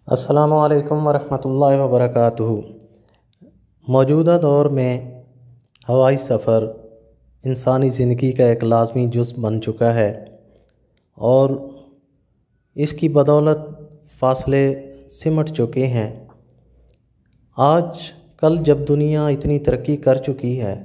السلام علیکم ورحمۃ اللہ وبرکاتہ۔ موجودہ دور میں ہوائی سفر انسانی زندگی کا ایک لازمی جز بن چکا ہے اور اس کی بدولت فاصلے سمٹ چکے ہیں۔ آج کل جب دنیا اتنی ترقی کر چکی ہے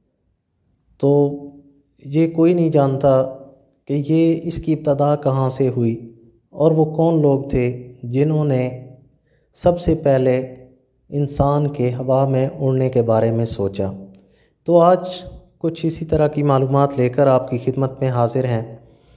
تو یہ کوئی نہیں جانتا کہ اس کی ابتدا کہاں سے ہوئی اور وہ کون لوگ تھے جنہوں نے سب سے پہلے انسان کے ہوا میں اڑنے کے بارے میں سوچا۔ تو آج کچھ اسی طرح کی معلومات لے کر آپ کی خدمت میں حاضر ہیں۔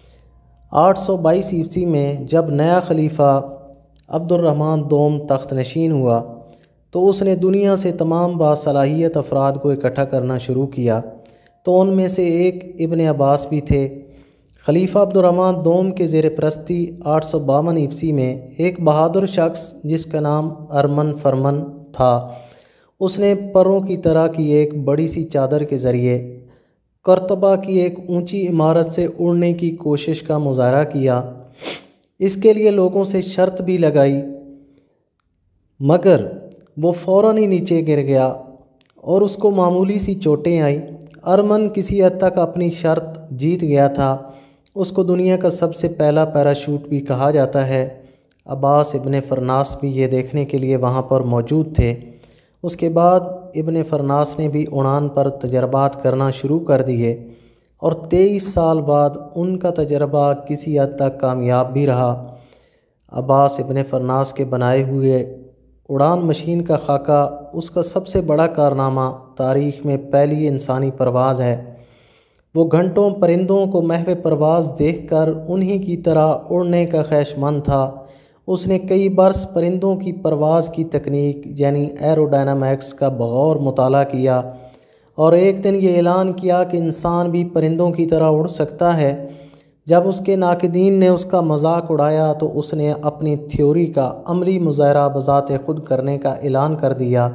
822 عیسوی میں جب نیا خلیفہ عبد الرحمن دوم تخت نشین ہوا تو اس نے دنیا سے تمام باصلاحیت افراد کو اکٹھا کرنا شروع کیا۔ تو ان میں سے ایک ابن عباس بھی تھے۔ خلیفہ عبد الرحمن دوم کے زیر پرستی 852 عیسوی میں ایک بہادر شخص جس کا نام ارمن فرمن تھا، اس نے پروں کی طرح کی ایک بڑی سی چادر کے ذریعے قرطبہ کی ایک اونچی عمارت سے اڑنے کی کوشش کا مظاہرہ کیا۔ اس کے لیے لوگوں سے شرط بھی لگائی مگر وہ فوراً ہی نیچے گر گیا اور اس کو معمولی سی چوٹیں آئیں۔ ارمن کسی حد تک اپنی شرط جیت گیا تھا۔ اس کو دنیا کا سب سے پہلا پیراشوٹ بھی کہا جاتا ہے۔ عباس ابن فرناس بھی یہ دیکھنے کے لیے وہاں پر موجود تھے۔ اس کے بعد ابن فرناس نے بھی اڑان پر تجربات کرنا شروع کر دیے اور 23 سال بعد ان کا تجربہ کسی حد تک کامیاب بھی رہا۔ عباس ابن فرناس کے بنائے ہوئے اڑان مشین کا خاکہ اس کا سب سے بڑا کارنامہ تاریخ میں پہلی انسانی پرواز ہے۔ وہ گھنٹوں پرندوں کو محو پرواز دیکھ کر انہی کی طرح اڑنے کا خواہشمند تھا۔ اس نے کئی برس پرندوں کی پرواز کی تکنیک یعنی ایروڈائنامکس کا بغور مطالعہ کیا اور ایک دن یہ اعلان کیا کہ انسان بھی پرندوں کی طرح اڑ سکتا ہے۔ جب اس کے ناقدین نے اس کا مذاق اڑایا تو اس نے اپنی تھیوری کا عملی مظاہرہ بذات خود کرنے کا اعلان کر دیا۔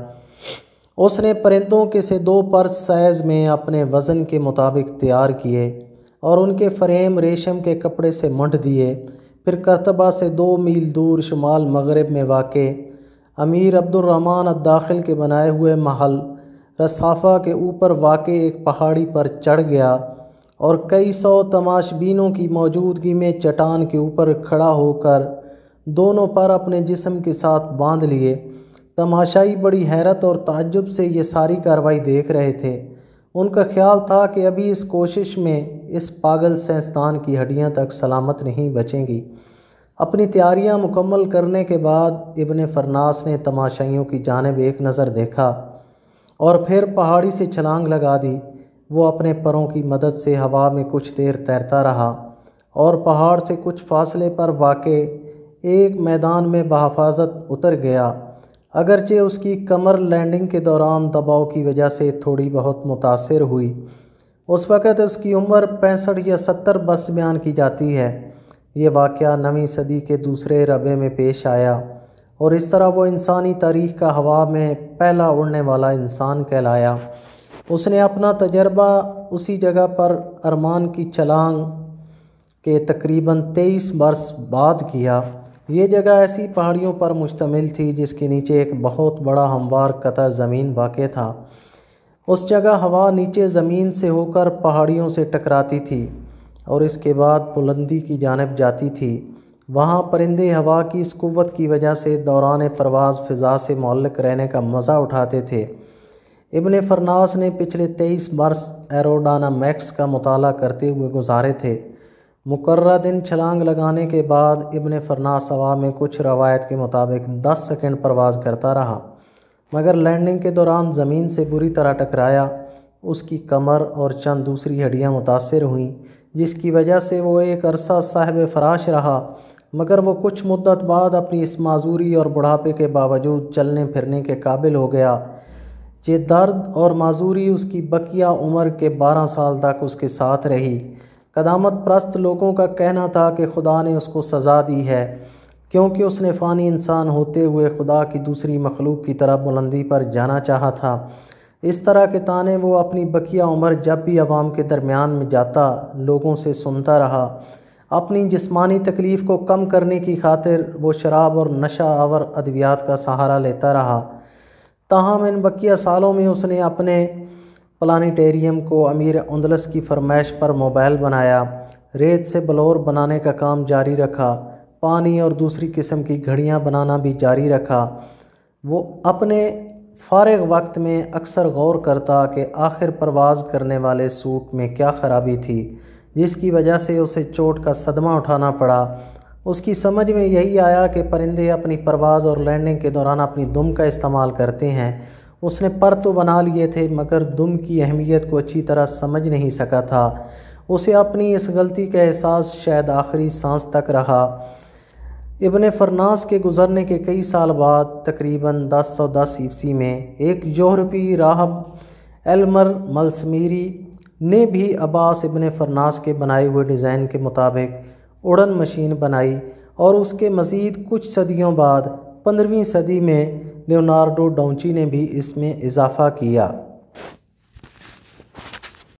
اس نے پرندوں کے سے 2 پر سائز میں اپنے وزن کے مطابق تیار کیے اور ان کے فریم ریشم کے کپڑے سے منڈ دیے۔ پھر قرطبہ سے 2 میل دور شمال مغرب میں واقع امیر عبد الرحمن الداخل کے بنائے ہوئے محل رصافہ کے اوپر واقع ایک پہاڑی پر چڑھ گیا اور کئی 100 تماش بینوں کی موجودگی میں چٹان کے اوپر کھڑا ہو کر دونوں پر اپنے جسم کے ساتھ باندھ لیے۔ تماشائی بڑی حیرت اور تعجب سے یہ ساری کارروائی دیکھ رہے تھے۔ ان کا خیال تھا کہ ابھی اس کوشش میں اس پاگل سائنسدان کی ہڈیاں تک سلامت نہیں بچیں گی۔ اپنی تیاریاں مکمل کرنے کے بعد ابن فرناس نے تماشائیوں کی جانب ایک نظر دیکھا اور پھر پہاڑی سے چھلانگ لگا دی۔ وہ اپنے پروں کی مدد سے ہوا میں کچھ دیر تیرتا رہا اور پہاڑ سے کچھ فاصلے پر واقع ایک میدان میں بحفاظت اتر گیا، اگرچہ اس کی کمر لینڈنگ کے دوران دباؤ کی وجہ سے تھوڑی بہت متاثر ہوئی۔ اس وقت اس کی عمر 65 یا 70 برس بیان کی جاتی ہے۔ یہ واقعہ 9ویں صدی کے دوسرے ربع میں پیش آیا اور اس طرح وہ انسانی تاریخ کا ہوا میں پہلا اڑنے والا انسان کہلایا۔ اس نے اپنا تجربہ اسی جگہ پر ارمان کی چھلانگ کے تقریباً 23 برس بعد کیا۔ یہ جگہ ایسی پہاڑیوں پر مشتمل تھی جس کے نیچے ایک بہت بڑا ہموار قطع زمین واقع تھا۔ اس جگہ ہوا نیچے زمین سے ہو کر پہاڑیوں سے ٹکراتی تھی اور اس کے بعد بلندی کی جانب جاتی تھی۔ وہاں پرندے ہوا کی اس قوت کی وجہ سے دوران پرواز فضا سے معلق رہنے کا مزہ اٹھاتے تھے۔ ابن فرناس نے پچھلے 23 برس ایروڈائنامکس کا مطالعہ کرتے ہوئے گزارے تھے۔ مقررہ دن چھلانگ لگانے کے بعد ابن فرناس ہوا میں کچھ روایت کے مطابق 10 سیکنڈ پرواز کرتا رہا مگر لینڈنگ کے دوران زمین سے بری طرح ٹکرایا۔ اس کی کمر اور چند دوسری ہڈیاں متاثر ہوئیں جس کی وجہ سے وہ ایک عرصہ صاحب فراش رہا مگر وہ کچھ مدت بعد اپنی اس معذوری اور بڑھاپے کے باوجود چلنے پھرنے کے قابل ہو گیا۔ یہ درد اور معذوری اس کی بقیہ عمر کے 12 سال تک اس کے ساتھ رہی۔ قدامت پرست لوگوں کا کہنا تھا کہ خدا نے اس کو سزا دی ہے کیونکہ اس نے فانی انسان ہوتے ہوئے خدا کی دوسری مخلوق کی طرح بلندی پر جانا چاہا تھا۔ اس طرح کے طعنے وہ اپنی بقیہ عمر جب بھی عوام کے درمیان میں جاتا لوگوں سے سنتا رہا۔ اپنی جسمانی تکلیف کو کم کرنے کی خاطر وہ شراب اور نشہ آور ادویات کا سہارا لیتا رہا۔ تاہم ان بقیہ سالوں میں اس نے اپنے پلانیٹیریم کو امیر اندلس کی فرمائش پر موبائل بنایا، ریت سے بلور بنانے کا کام جاری رکھا، پانی اور دوسری قسم کی گھڑیاں بنانا بھی جاری رکھا۔ وہ اپنے فارغ وقت میں اکثر غور کرتا کہ آخر پرواز کرنے والے سوٹ میں کیا خرابی تھی جس کی وجہ سے اسے چوٹ کا صدمہ اٹھانا پڑا۔ اس کی سمجھ میں یہی آیا کہ پرندے اپنی پرواز اور لینڈنگ کے دوران اپنی دم کا استعمال کرتے ہیں۔ اس نے پر تو بنا لیے تھے مگر دم کی اہمیت کو اچھی طرح سمجھ نہیں سکا تھا۔ اسے اپنی اس غلطی کا احساس شاید آخری سانس تک رہا۔ ابن فرناس کے گزرنے کے کئی سال بعد تقریباً 1010 عیسوی میں ایک یورپی راہب ایلمر ملسمیری نے بھی عباس ابن فرناس کے بنائے ہوئے ڈیزائن کے مطابق اڑن مشین بنائی، اور اس کے مزید کچھ صدیوں بعد 15ویں صدی میں لیونارڈو ڈونچی نے بھی اس میں اضافہ کیا۔